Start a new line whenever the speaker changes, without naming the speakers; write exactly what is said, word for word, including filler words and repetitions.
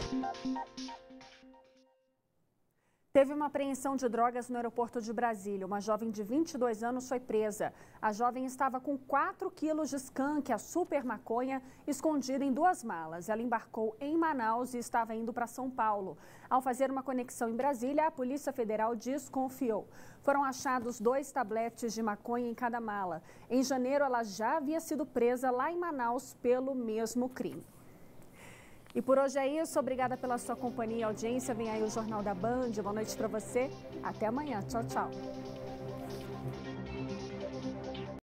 Teve uma apreensão de drogas no aeroporto de Brasília. Uma jovem de vinte e dois anos foi presa. A jovem estava com quatro quilos de skunk, a super maconha, escondida em duas malas. Ela embarcou em Manaus e estava indo para São Paulo. Ao fazer uma conexão em Brasília, a Polícia Federal desconfiou. Foram achados dois tabletes de maconha em cada mala. Em janeiro, ela já havia sido presa lá em Manaus pelo mesmo crime. E por hoje é isso. Obrigada pela sua companhia e audiência. Vem aí o Jornal da Band. Boa noite para você. Até amanhã. Tchau, tchau.